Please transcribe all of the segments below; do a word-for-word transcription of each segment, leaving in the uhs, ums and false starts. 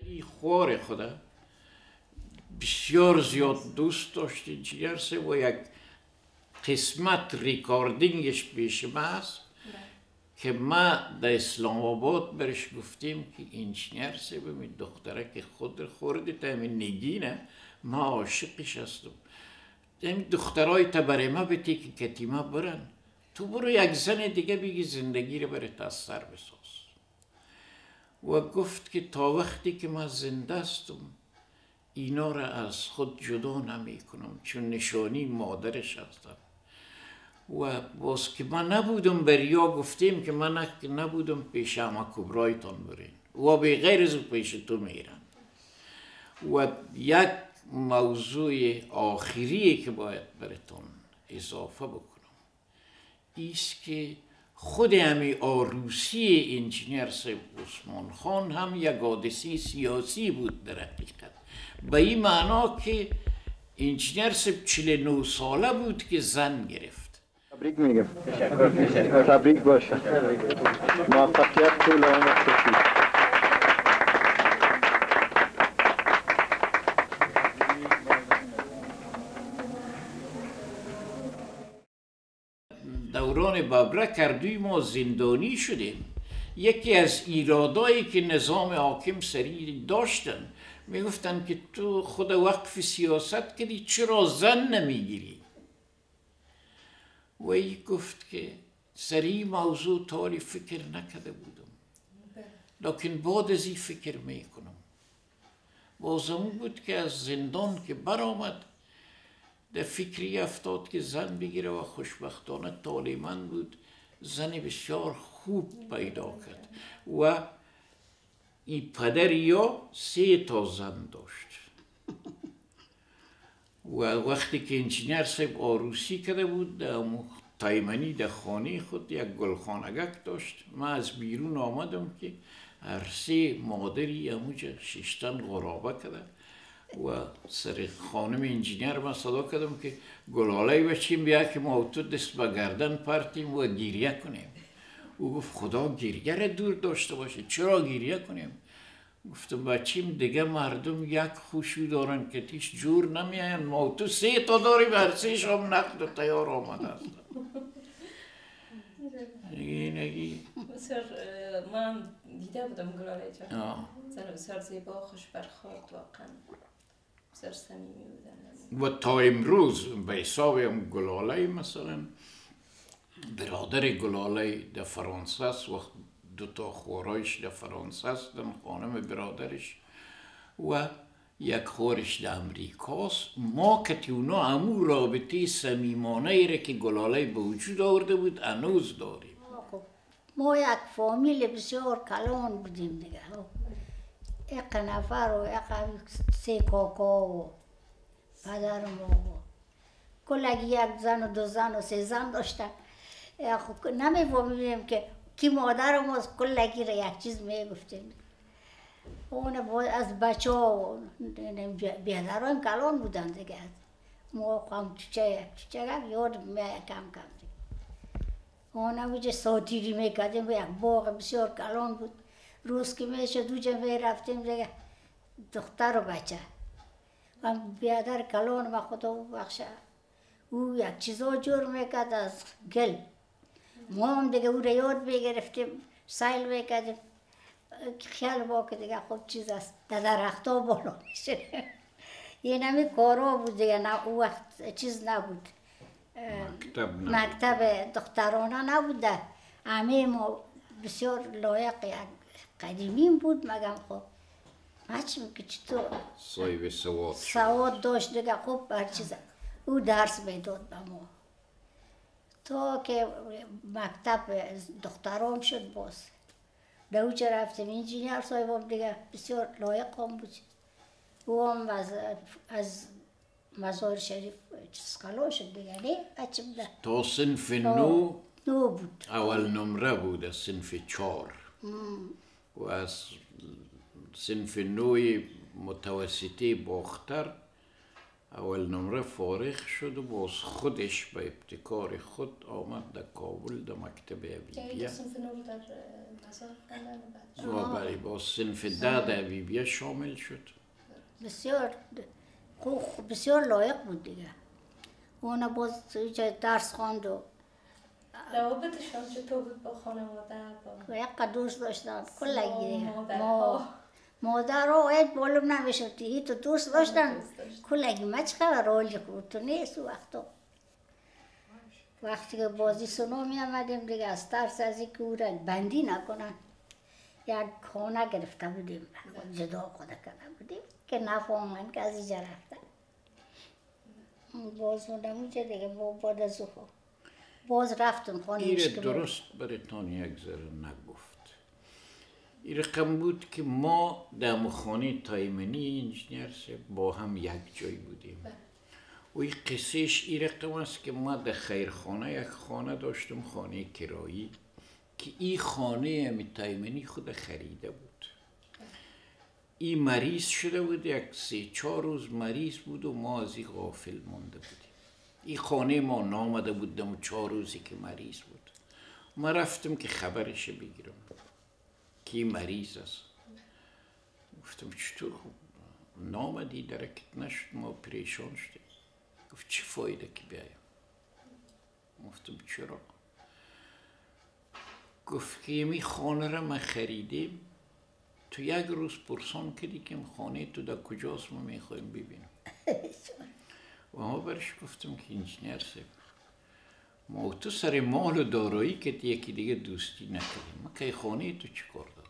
این خور خدا بسیار زیاد دوست داشت انجینیر صاحب و یک قسمت ریکاردینگش پیش ما هست که ما در اسلام آباد برش گفتیم که انجینیر صاحب می دختره که خود خورده تا همین نگینه ما عاشقش هستم همین دخترهای تا برای ما بتی که کتیما برن تو برو یک زن دیگه بگی زندگی رو برای تا از سر بساز و گفت که تا وقتی که من زنده هستم اینا را از خود جدا نمی کنم چون نشانی مادرش هستم و باز که من نبودم بریا گفتیم که من نبودم پیش اما کبرایتان برین و به غیر از پیش تو میرن و یک موضوع آخری که باید براتون اضافه بکنم ایست که خود همی عروسی انجینیر صاحب عثمان خان هم یک حادثه سیاسی بود در حقیقت به این معنا که انجینیر صاحب چهل و نه ساله بود که زن گرفت. تبریک میگم. تبریک باشه. موفقیت طول عمر کشید. دوران ببرک کردوی ما زندانی شدیم. یکی از ایرادایی که نظام حاکم سری داشتن میگفتن که تو خود وقف سیاست کردی چرا زن نمیگیری؟ و ای گفت که سری موضوع تالی فکر نکرده بودم لیکن بعد از این فکر میکنم بازمون بود که از زندان که برآمد در فکری افتاد که زن بگیره و خوشبختانه طالبان بود زن بسیار خوب پیدا کرد و این پدر یا سه تا زن داشت و وقتی که انجینیر صاحب عروسی کرده بود در تایمنی در خانه خود یک گلخانگک داشت من از بیرون آمدم که هر سه مادری اموجه ششتن غرابه کرده و سر خانم انجینیر من صدا کردم که گلالای بچیم بیا که ما تو دست به گردن پرتیم و گریه کنیم او گفت خدا گریه را دور داشته باشه چرا گریه کنیم گفتم بچیم دیگه مردم یک خوشو دارن که تیش جور نمیاین ما تو سه تا داریم هر سه شام نقد و تیار آمده است نگی نگی بسیار من دیده بودم گلاله جان زن بسیار زیبا خوش برخورد واقعا بسیار صمیمی بودن و تا امروز به حساب هم گلاله مثلا برادر گلاله در فرانسه است وقت دو تا خورایش در فرانسه است خانم برادرش و یک خورش در امریکاست ما که اونا همو رابطه صمیمانه ای را که گلاله به وجود آورده بود هنوز داریم ما یک فامیل بسیار کلان بودیم دیگه یک نفر و یک سه کاکا و پدر ما و کلگی یک زن و دو زن و سه زن داشتن نمیفهمیدیم که کی مادر ما کلگی را یک چیز میگفتیم اون از بچه ها بیادران کلان بودن دیگه ما هم چوچه چوچه یاد میاد کم کم دیگه اون همونجا ساتیری میکردیم یک باغ بسیار کلان بود روز که میشد دوجه میرفتیم دیگه دختر و بچه و بیادر کلان و خدا بخشه او یک چیزا جور میکرد از گل ما هم دیگه او را یاد بگرفتیم سیل میکردیم خیال با که دیگه خوب چیز است در درخت ها بالا میشه این همی کارا بود دیگه نه او وقت چیز نبود مکتب نبود مکتب دخترانه نبود همه ما بسیار لایق قدیمیم بود مگم خب بچه که چطور صاحب سواد سواد داشت دیگه خوب هر چیز او درس میداد به ما تا که مکتب دختران شد باز در اوچه رفتیم انجینیر صاحب دیگه بسیار لایق هم بود او هم از, از مزار شریف سکالو شد دیگه نه بچه بوده تا صنف نو نو بود اول نمره بود از صنف چار و از صنف نوی متوسطی باختر اول نمره فارغ شد و باز خودش به ابتکار خود آمد در کابل در مکتب ابیدیه صنف نو در بعدش و برای با صنف ده دبیبیه شامل شد. بسیار خوب، بسیار لایق بود دیگه. اون باز درس خواند و روابطشان چطور بود با خانواده؟ با یک دوست داشتن کلگی دیگه. مادرها؟ مادر رو باید بالم نمیشد دیگه تو دوست داشتن کلگی. ما چقدر رول بود تو نیست وقتا. وقتی که بازی سنو می آمدیم دیگه از ترس از اینکه او را بندی نکنن یک خانه گرفته بودیم، جدا خدا کرده بودیم که نفهمن که از اینجا رفتن. باز نموچه دیگه با بعد از او باز رفتم خانه ایره درست برایتان یک ذره نگفت. این رقم بود که ما در خانه تایمنی انجینیر با هم یک جای بودیم. و این قصهش این رقم است که ما در خیرخانه یک خانه داشتم، خانه کرایی، که این خانه همی تایمنی خود خریده بود. این مریض شده بود، یک سه چهار روز مریض بود و ما از این غافل مانده بودیم. این خانه ما نامده بود دم چهار روزی که مریض بود. ما رفتم که خبرش بگیرم که این مریض است. گفتم چطور نامدی درکت نشد، ما پریشان شدیم. گفت چه فایده که بیایم؟ گفتم چرا؟ گفت که می خانه را ما خریدیم، تو یک روز پرسان کردی که خانه تو در کجاست، ما میخوایم ببینیم. و ما برش گفتم که انجینیر صاحب، ما تو سر مال و دارایی که یکی دیگه دوستی نکردیم، ما که خانه تو چی کار دارم؟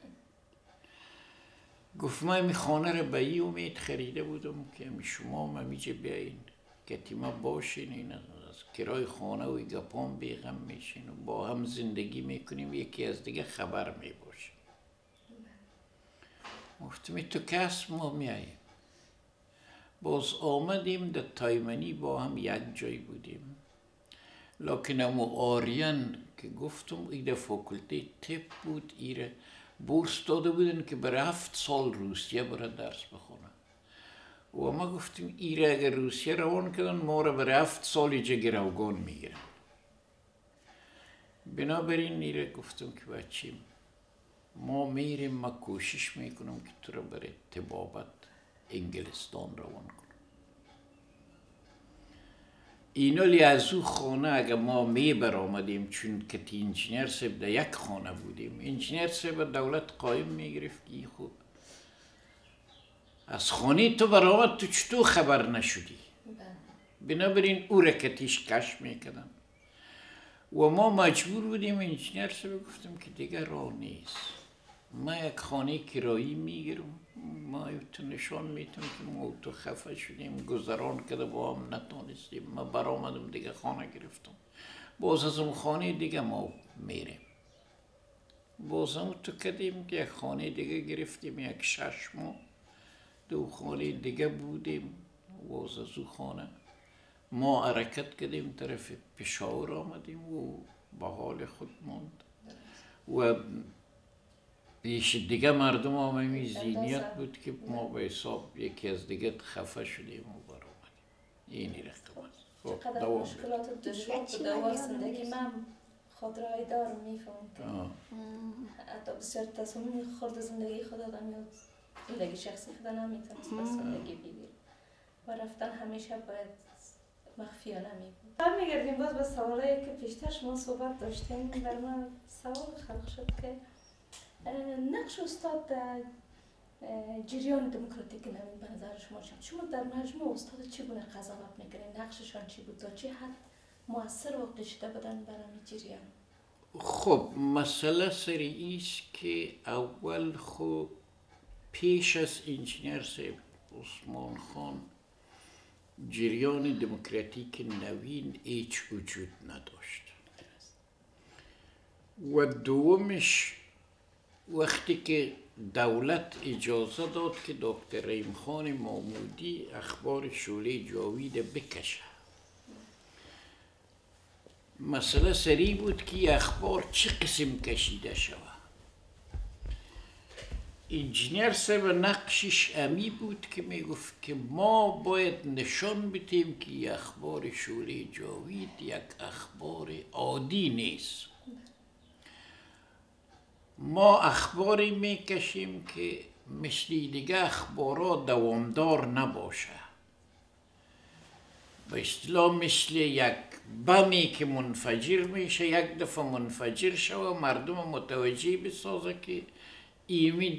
گفت ما می خانه را به این امید خریده بودم که شما ما میجه بیاین که ما باشین، این از کرای خانه و گپام بیغم میشین و با هم زندگی میکنیم، یکی از دیگه خبر میباشیم. گفتم تو کس ما میاییم. باز آمدیم در تایمنی با هم یک جای بودیم. لکن امو آریان که گفتم ایده فاکولته طب بود، ایره بورس داده بودن که برای هفت سال روسیه برای درس بخونه. و ما گفتیم ایره اگر روسیه روان کردن ما را برای هفت سال ایجا گروگان میگیرن. بنابراین ایره گفتم که بچیم ما میریم، ما کوشش میکنم که تو را برای طبابت انگلستان روان کنم. اینالی از او خانه اگر ما می برآمدیم، چون که انجینیر صاحب در یک خانه بودیم، انجینیر صاحب دولت قایم میگرفت که خوب از خانه تو برآمد، تو چطور خبر نشدی؟ بنابراین او رکتیش کش میکردن و ما مجبور بودیم. انجینیر صاحب گفتم که دیگه راه نیست، ما یک خانه کرایی میگیرم، ما تو نشان میتونم که ما تو خفه شدیم، گذران کده با هم نتونستیم، ما برآمدم دیگه خانه گرفتم. باز از اون خانه دیگه ما میریم. باز هم تو کدیم که یک خانه دیگه گرفتیم، یک شش ماه دو خانه دیگه بودیم. باز از اون خانه ما حرکت کدیم طرف پشاور آمدیم و به حال خود ماند. و پیش دیگه مردم هم همی ذهنیت بود که ما به حساب یکی از دیگه خفه شدیم و برآمدیم. اینی رقم است. چقدر مشکلات دشوار بوده و زندگی من خاطرهایی دارم میفهم که حتی بسیار تصمیم خورد زندگی خود آدم یا زندگی شخصی خود نمیتونست به زندگی بگیر و رفتن همیشه باید مخفیانه می بود. برمیگردیم باز به سوالایی که پیشتر شما صحبت داشتیم. بر من سوال خلق شد که نقش استاد در جریان دموکراتیک نوین به نظر شما چی بود؟ شما در مجموع استاد چگونه قضاوت میکنید؟ نقششان چی بود؟ تا چه حد مؤثر واقع شده بودن برای جریان؟ خب مسئله سری است که اول خب پیش از انجینیر صاحب عثمان خان جریان دموکراتیک نوین هیچ وجود نداشت. و دومش وقتی که دولت اجازه داد که دکتر رحیم خان محمودی اخبار شعله جاوید بکشه، مسئله سری بود که اخبار چه قسم کشیده شود. انجینیر صاحب نقشش امی بود که می گفت که ما باید نشان بدیم که اخبار شعله جاوید یک اخبار عادی نیست. ما اخباری میکشیم که مثل دیگه اخبارات دوامدار نباشه. به اصطلاح مثل یک بمی که منفجر میشه، یک دفعه منفجر شوه مردم متوجه بسازه که ایمی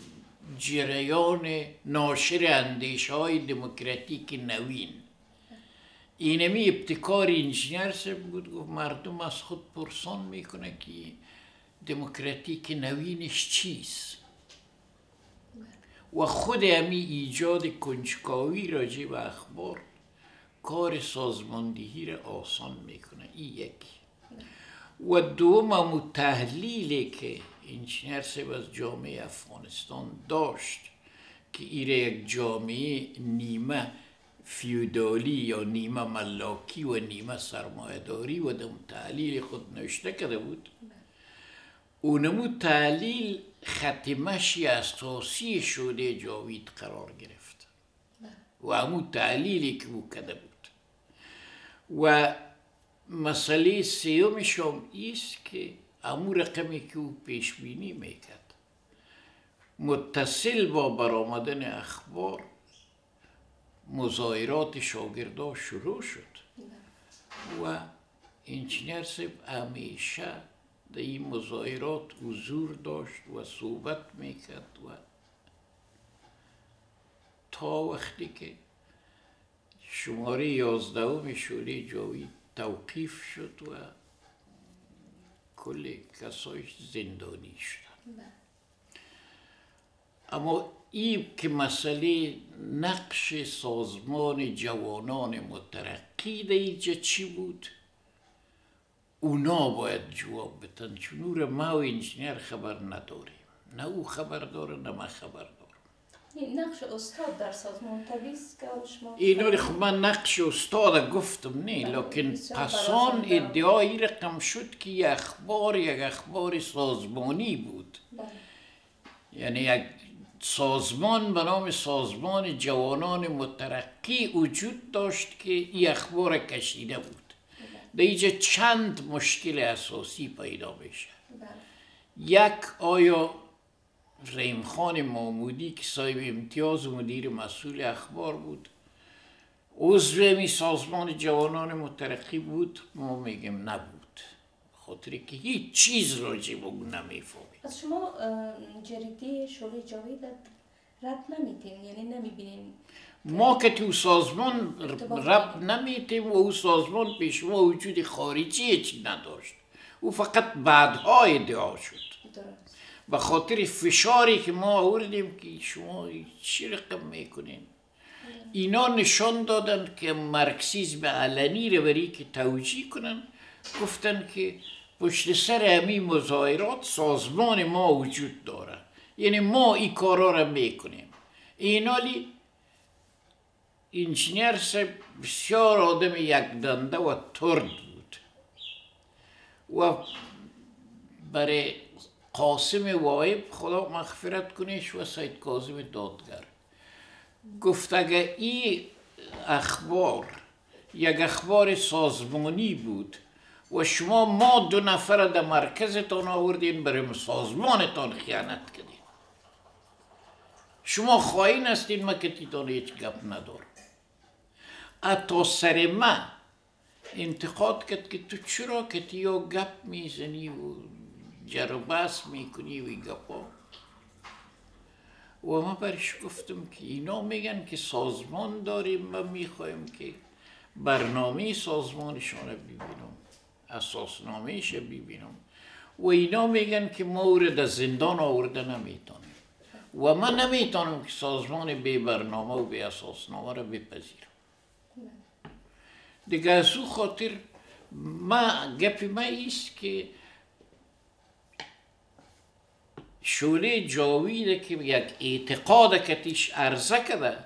جریان ناشر اندیشه های دموکراتیک نوین. اینمی ابتکار انجینیر صاحب بود، گفت مردم از خود پرسان میکنه که دموکراتیک نوینش چیست و خود همی ایجاد کنجکاوی راجع به اخبار کار سازماندهی را آسان میکنه. این یکی. و دوم همون تحلیلی که انجینیر صاحب از جامعه افغانستان داشت که ایره یک جامعه نیمه فیودالی یا نیمه ملاکی و نیمه سرمایه‌داری و در تحلیل خود نوشته کرده بود. اونمو تحلیل ختمشی اساسی شده جاوید قرار گرفت و همون تحلیلی که او کرده بود. و مسئله سیومش هم ایست که همون رقمی که او پیش بینی میکرد متصل با برآمدن اخبار مظاهرات شاگردا شروع شد و انجینیر صاحب همیشه در این مظاهرات حضور داشت و صحبت میکرد و تا وقتی که شماره یازدهم شعله جاوید توقیف شد و کل کسایش زندانی شدن. اما این که مسئله نقش سازمان جوانان مترقی در اینجا چی بود؟ اونا باید جواب بدن، چون او را ما و انجینیر خبر نداریم، نه او خبر داره نه من خبر دارم. نقش استاد در سازمان تبعیض که شما اینو خب من نقش استاد گفتم نه، لکن پسان ادعایی رقم شد که یک اخبار یک اخبار سازمانی بود. یعنی یک سازمان به نام سازمان جوانان مترقی وجود داشت که این اخبار کشیده بود. در اینجا چند مشکل اساسی پیدا میشه. یک، آیا رحیم خان محمودی که صاحب امتیاز و مدیر مسئول اخبار بود عضو می سازمان جوانان مترقی بود؟ ما میگیم نبود، خاطری که هیچ چیز راجع به اون نمیفهمید. از شما جریده شعله جاوید رد نمیتین، یعنی نمیبینین؟ ما که تو سازمان رب نمیتیم و او سازمان پیش ما وجود خارجی چی نداشت، او فقط بعدها ادعا شد. درست. به خاطر فشاری که ما آوردیم که شما چی رقم میکنین. اینا نشان دادن که مارکسیسم علنی رو برای که توجیه کنن، گفتن که پشت سر همین مظاهرات سازمان ما وجود داره، یعنی ما این کارا رو میکنیم. اینالی انجینیر صاحب بسیار آدم یک دنده و ترد بود و برای قاسم واعب خدا مغفرت کنیش و سید کاظم دادگر گفت اگه این اخبار یک اخبار سازمانی بود و شما ما دو نفر در مرکزتان آوردین برای سازمانتان خیانت کردین، شما خائن هستین، ما که تیتان هیچ گپ ندارم. حتی سر من انتقاد کرد که تو چرا که تیا گپ میزنی و جر بحث میکنی و این گپا. و ما برش گفتم که اینا میگن که سازمان داریم و میخوایم که برنامه سازمانشان ببینم، اساسنامهش ببینم، و اینا میگن که ما او را در زندان آورده نمیتونیم و من نمیتونم که سازمان بی برنامه و بی اساسنامه را بپذیرم. دیگه از او خاطر ما گپی ما ایست که شعله جاوید که یک اعتقاد کتیش عرضه کرده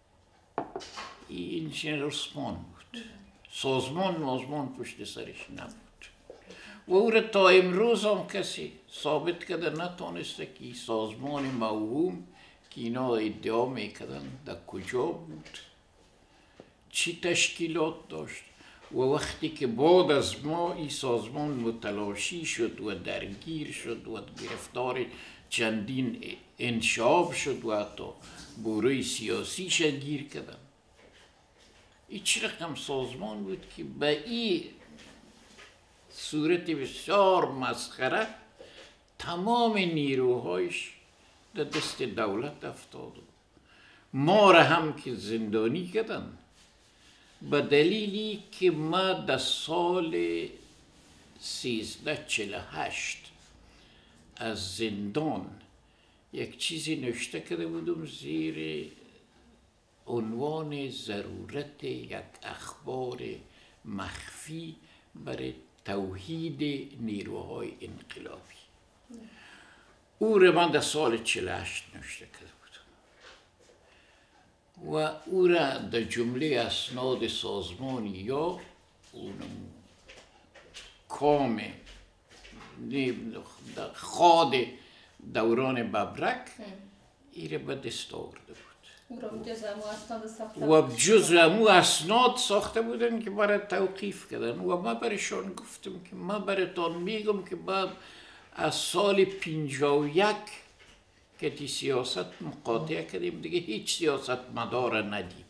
این انجینیر عثمان بود، سازمان مازمان پشت سرش نبود و او را تا امروز هم کسی ثابت کرده نتانسته که سازمان موهوم که اینا ادعا میکردن در کجا بود، چی تشکیلات داشت. و وقتی که بعد از ما این سازمان متلاشی شد و درگیر شد و گرفتار چندین انشعاب شد و حتی بوره سیاسی شد گیر کردن. این چه رقم سازمان بود که به این صورت بسیار مسخره تمام نیروهایش در دست دولت افتاد. ما را هم که زندانی کردن به دلیلی که ما در سال سیزده چل هشت از زندان یک چیزی نوشته کرده بودم زیر عنوان ضرورت یک اخبار مخفی برای توحید نیروهای انقلابی. او را من در سال چل هشت نوشته کرده بودم و او را در جمله اسناد سازمانی یا اونم کام خاد دوران ببرک ای را به دست آورده بود و جز امو اسناد ساخته بودن که برای توقیف کردن و ما برایشان گفتم که ما برایتان میگم که بعد از سال پنجاه و یک که تی سیاست مقاطع کردیم دیگه هیچ سیاست مدار ندیدیم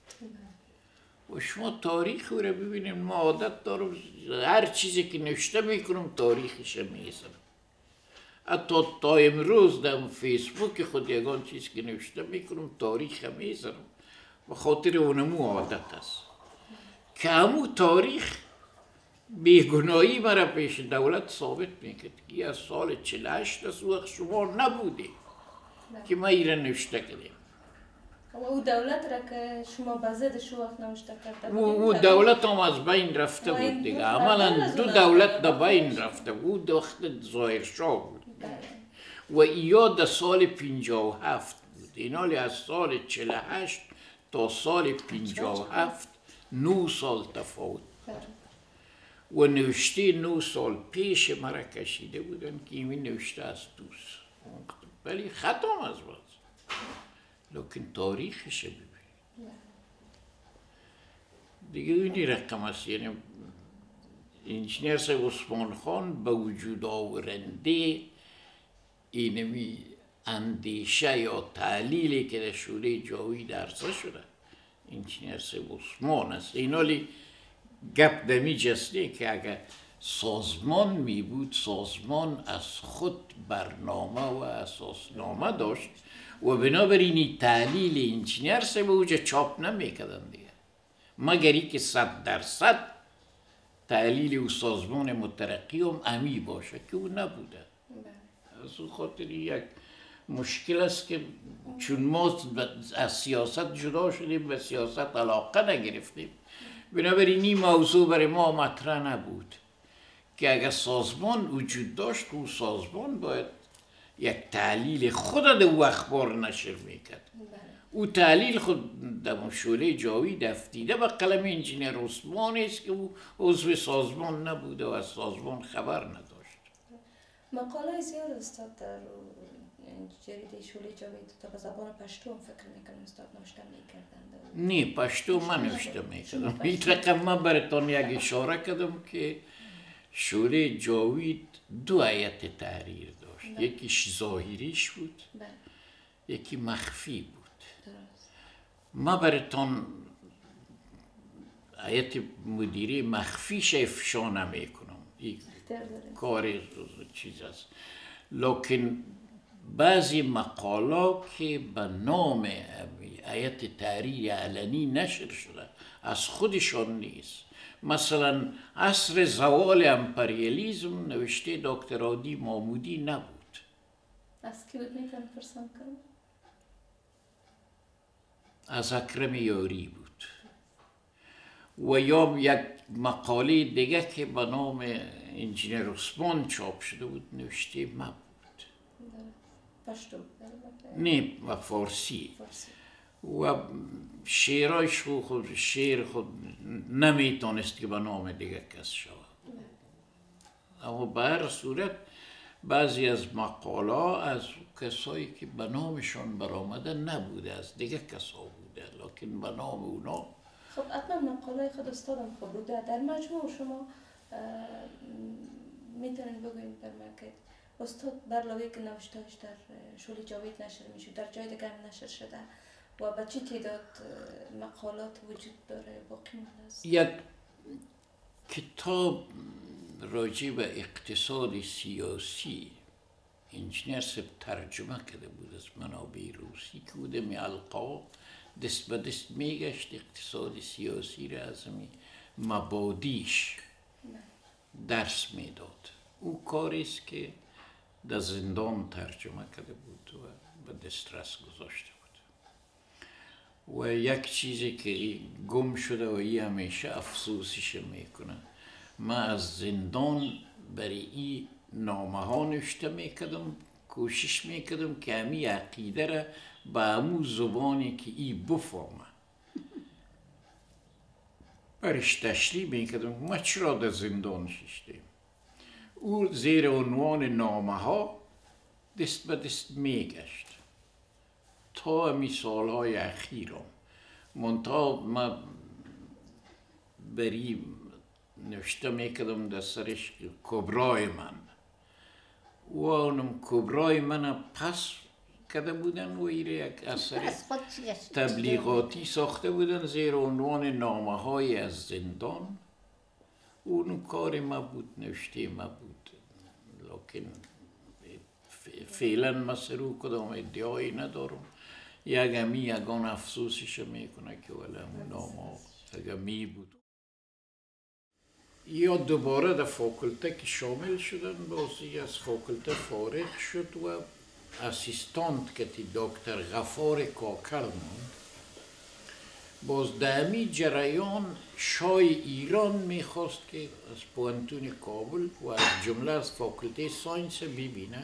و شما تاریخ رو ببینیم. ما عادت دارم هر چیزی که نوشته میکنم تاریخش میذارم. حتی تا امروز در فیسبوک خود یگان چیز که نوشته میکنم تاریخ میذارم و خاطر اونمو عادت است که همو تاریخ بیگناهی مرا پیش دولت ثابت میکرد که از سال چل و هشت از وقت شما نبوده که ما ایره نوشته کردیم. و او دولت را که شما بزد شو وقت نوشته کرده او دولت هم از بین رفته بود دیگه. عملا دو دولت در بین رفته بود. وقت ظاهرشاه بود و ایا در سال پنجاه و هفت بود. اینالی از سال چل و هشت تا سال پنجاه و هفت نو سال تفاوت و نوشته نو سال پیش مرا کشیده بودن که این نوشته از دوست ولی ختم از باز لیکن تاریخش ببین دیگه اینی رقم است. یعنی انجینیر صاحب عثمان خان به وجود آورنده اینمی اندیشه یا تعلیلی که در شوره جاوید عرضه شده انجینیر صاحب عثمان است. اینالی گپ دمی جسته که اگر سازمان می بود سازمان از خود برنامه و اساسنامه داشت و بنابراین این تحلیل انجینیر صاحب اوجا چاپ نمی کردن دیگه مگری که صد درصد تحلیل او سازمان مترقی هم امی باشه که او نبوده. از اون خاطر یک مشکل است که چون ما از سیاست جدا شدیم به سیاست علاقه نگرفتیم بنابراین این موضوع برای ما مطرح نبود که اگر سازمان وجود داشت او سازمان باید یک تحلیل خود در او اخبار نشر میکرد. او تحلیل خود در شوره جاوید افتیده به قلم انجینیر عثمان است که او عضو سازمان نبوده و از سازمان خبر نداشت. مقاله زیاد استاد در جریده شوره جاوید تا به زبان پشتو فکر میکنم استاد نوشته میکردن. نه پشتو من نوشته میکردم. این رقم من براتون یک اشاره کردم که شوره جاوید دو هیئت تحریر داشت. یکیش ظاهریش بود یکی مخفی بود. ما براتون هیئت مدیره مخفیش افشا نمیکنم این کار چیز است لیکن بعضی مقالا که به نام هیئت تحریر علنی نشر شده از خودشان نیست. مثلا عصر زوال امپریالیزم نوشته دکتر عادی محمودی نبود. از کی بود میتونم پرسان کنم؟ از اکرم یاری بود. و یا یک مقاله دیگه که به نام انجینیر عثمان چاپ شده بود نوشته ما بود. پشتو؟ نه و فارسی. و شعرهایش خود شعر خود نمیتونست که به نام دیگه کس شود. اما به هر صورت بعضی از مقاله از کسایی که به نامشان برآمده نبوده از دیگه کسا بوده لیکن به نام اونا خب حتما مقاله خود استادم خب بوده. در مجموع شما میتونین بگوین در مرکز استاد برلاوی که نوشتهاش در شولی جاوید نشر میشه، در جای دیگر نشر شده و به چه تعداد مقالات وجود داره باقی مونده است؟ یک کتاب راجع به اقتصاد سیاسی انجینر سب ترجمه کرده بود از منابع روسی که بوده می القا دست به دست میگشت اقتصاد سیاسی را از می مبادیش درس میداد. او کاری است که در زندان ترجمه کرده بود و به دسترس گذاشته بود. و یک چیزی که گم شده و ای همیشه افسوسش میکنه، من از زندان برای ای نامه ها نوشته میکردم، کوشش میکردم که همی عقیده را به همون زبانی که ای بفهمه برش تشریح میکردم. ما چرا در زندان ششتیم؟ او زیر عنوان نامه ها دست به دست میگشت تا همی سالهای اخیرم. منتها ما بری نوشته میکردم در سرش کبرای من و اونم کبرای من پس کده بودن و ایره یک اثر تبلیغاتی ساخته بودن زیر عنوان نامه های از زندان. اون کار ما بود، نوشته ما بود، لیکن فعلا ما سرو کدام ادعایی ندارم. یک همی یگان افسوسش میکنه که ولی همون نامه اگمی بود. یا دوباره در فاکلته که شامل شدن، بازی از فاکلته فارغ شد و اسیستانت که تی دکتر غفار کاکل موند. باز دمی جریان شاه ایران میخواست که از پوانتون کابل و از جمله از فاکلته ساینس ببینه.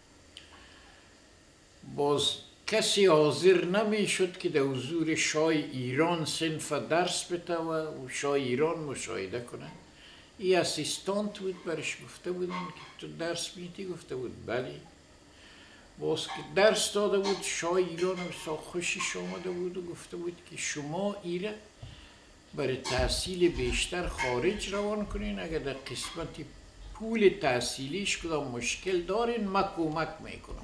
باز کسی حاضر نمیشد که در حضور شاه ایران صنف درس بده و شاه ایران مشاهده کنه. ای اسیستانت بود، برش گفته بودن که تو درس میدی؟ گفته بود بله. باز که درس داده بود شاه ایران بسیار خوشش آمده بود و گفته بود که شما ایره برای تحصیل بیشتر خارج روان کنین، اگر در قسمت پول تحصیلیش کدام مشکل دارین من کمک میکنم.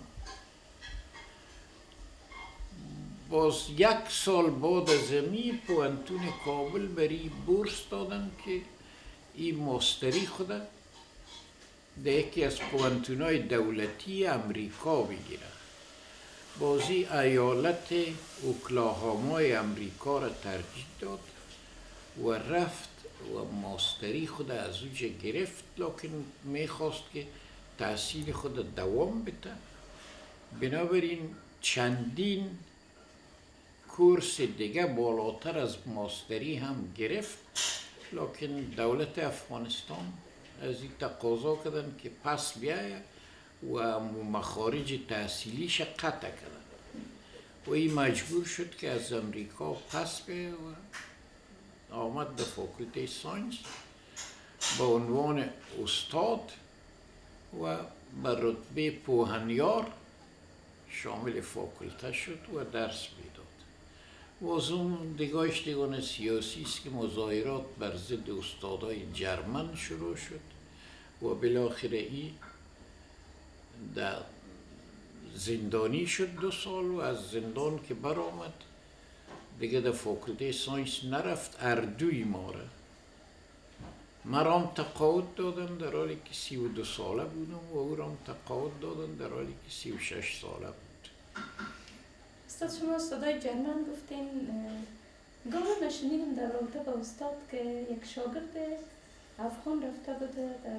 باز یک سال بعد از امی پوانتون کابل برای بورس دادن که این ماستری خود در یکی از پوانتونای دولتی امریکا بگیره. بازی ایالت اوکلاهامای امریکا را ترجیح داد و رفت و ماستری خود از اوجه گرفت، لیکن میخواست که تحصیل خود دوام بده. بنابراین چندین کورس دیگه بالاتر از ماستری هم گرفت، لیکن دولت افغانستان از این تقاضا کردن که پس بیایه و مخارج تحصیلیش قطع کردن و این مجبور شد که از امریکا پس بیایه و آمد به فاکلته ساینس به عنوان استاد و به رتبه پوهنیار شامل فاکلته شد و درس میداد. و از اون دیگاش دیگان سیاسی است که مظاهرات بر ضد استادای جرمن شروع شد و بالاخره ای در زندانی شد دو سال و از زندان که برآمد دیگه در فاکلته ساینس نرفت. اردوی ما را مرام تقاعد دادن در حالی که سی و دو ساله بودم و او رام تقاعد دادن در حالی که سی و شش ساله بود. استاد شما استادای جرمن گفتین، گاه نشنیدم در رابطه با استاد که یک شاگرد افغان رفته بوده در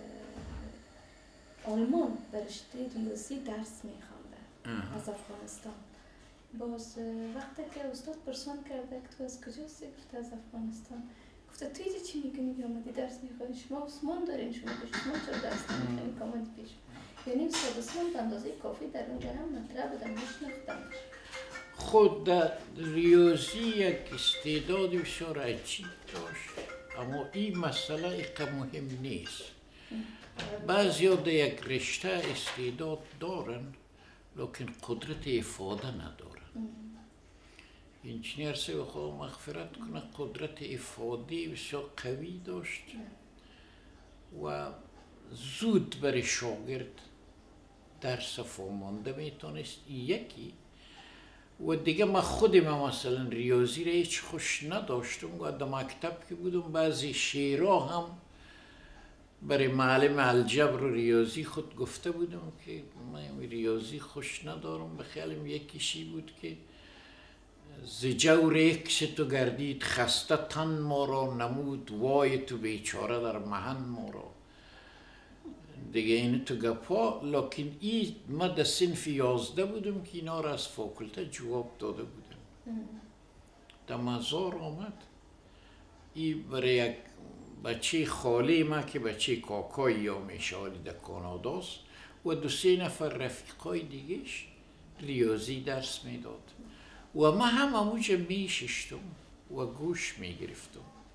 آلمان در رشته ریاضی درس میخوانده از افغانستان. باز وقتی که استاد پرسان کرده که تو از کجاستی؟ گفته از افغانستان. گفته تو اینجا چی میکنی که آمدی درس میخوانی؟ شما عثمان دارین، شما به شما چرا درس نمیخوانی که آمدی پیش؟ یعنی استاد عثمان به اندازه کافی در اونجا هم مطرح بودن، میشناختن. خود در ریاضی یک استعداد بسیار عجیب داشت، اما این مسئله ایقا مهم نیست. بعضی ها در یک رشته استعداد دارن لیکن قدرت افاده ندارن. انجینیر سه خدا مغفرت کنه قدرت افادی بسیار قوی داشت و زود برای شاگرد درس فهمانده میتونست. یکی و دیگه من خودم مثلا ریاضی را هیچ خوش نداشتم و در مکتب که بودم بعضی شعرها هم برای معلم الجبر و ریاضی خود گفته بودم که من ریاضی خوش ندارم. به خیالم یکیشی بود که ز جور اکس تو گردید خسته تن ما را، نمود وای تو بیچاره در محن ما را. دیگه این تو گپا. لکن ای ما در صنف یازده بودم که اینا را از فاکولته جواب داده بودم. در مزار آمد ای برای یک بچه خاله ما که بچه کاکای یا میشالی در کاناداست و دو سه نفر رفیقای دیگهش ریاضی درس میداد و ما هم همونجا میششتم و گوش میگرفتم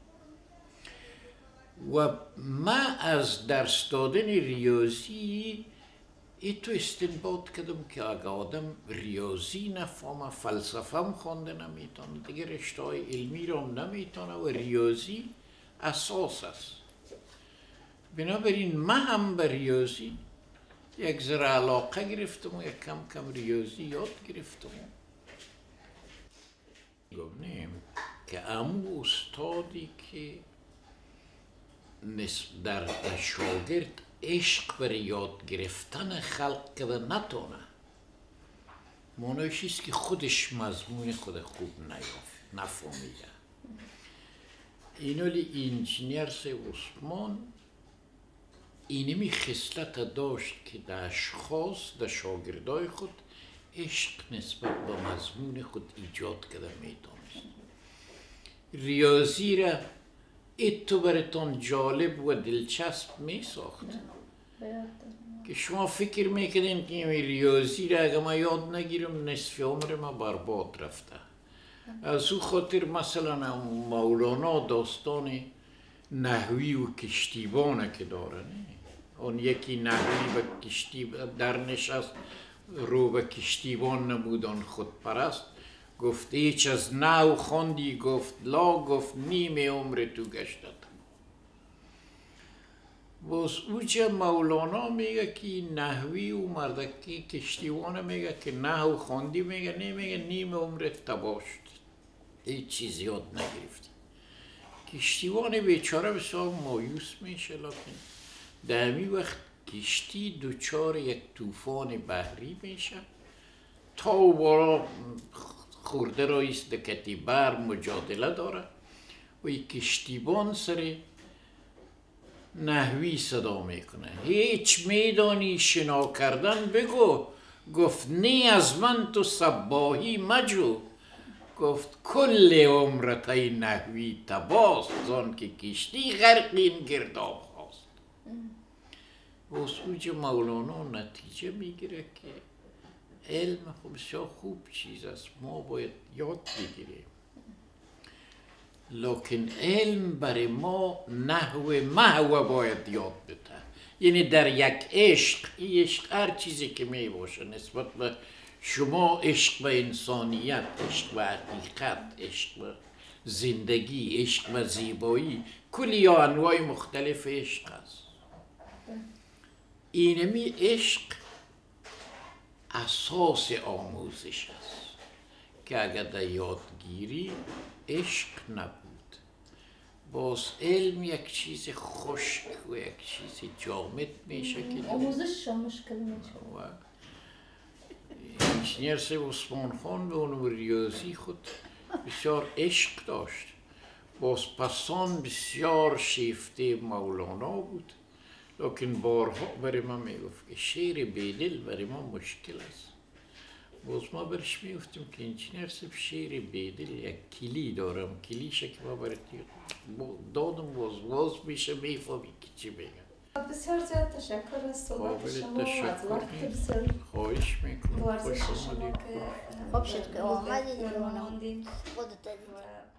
و ما از درس دادن ریاضی ای تو استنباط کردم که اگه آدم ریاضی نفهمه فلسفه هم خوانده نمیتونه، دیگه رشته های علمی رو هم نمیتونه و ریاضی اساس است. بنابراین من هم به ریاضی یک ذره علاقه گرفتم و یک کم کم ریاضی یاد گرفتم. گفتم که امو استادی که در شاگرد عشق برای یاد گرفتن خلق کرده نتونه، معنیش است که خودش مضمون خود خوب نیافت نفهمیده. اینولی انجینیر سه عثمان اینمی خصلت داشت که در اشخاص در شاگردای خود عشق نسبت به مضمون خود ایجاد کرده میتونست. ریاضی را ایتو براتون جالب و دلچسب می ساخت که شما فکر میکردین که این ریاضی را اگه ما یاد نگیرم نصف عمر ما برباد رفته. از او خاطر مثلا مولانا داستان نحوی و کشتیبانه که داره، اون یکی نحوی و کشتی در نشست رو به کشتیبان نبود آن خود پرست، گفت ایچ از نحو خواندی؟ گفت لا. گفت نیم عمر تو گشتت. باز اوجه مولانا میگه که نحوی و مردکی کشتیبانه میگه که نحو خواندی؟ میگه نه، میگه نیم عمرت تباه شد، هیچ چیز یاد نگرفتی. کشتیبان بیچاره بسیار مایوس میشه، لکن در همی وقت کشتی دوچار یک طوفان بحری میشه تا و بالا خورده را ایستکتی بر مجادله داره و یک کشتیبان سر نحوی صدا میکنه، هیچ میدانی شنا کردن بگو. گفت نی از من تو صباحی مجو. گفت کل عمرتای نحوی تباست، زان که کشتی غرقین گرداب خواست. و سوج مولانا نتیجه میگیره که علم خب بسیار خوب چیز است، ما باید یاد بگیریم، لکن علم برای ما نحو محو باید یاد بده. یعنی در یک عشق، این عشق هر چیزی که می باشه نسبت به شما، عشق به انسانیت، عشق به حقیقت، عشق به زندگی، عشق به زیبایی، کلی یا انواع مختلف عشق است. اینمی عشق اساس آموزش است که اگر در یادگیری عشق نبود، باز علم یک چیز خشک و یک چیز جامد میشه که آموزش مشکل میشه. انجینیر سه عثمان خان به اون ریاضی خود بسیار عشق داشت، باز پسان بسیار شیفته مولانا بود، لکن بارها برای من میگفت که شعر بیدل برای من مشکل است. باز ما برش میگفتیم که انجینیر سه شعر بیدل یک کلی دارم، کلیش که ما برای دادم باز باز میشه میفهمی که چی بگم. بسیار زیاد تشکر از صحبت شما و از وقت بسیار خواهش میکنم. ورزش شما که خوب شد که آمدید. خودت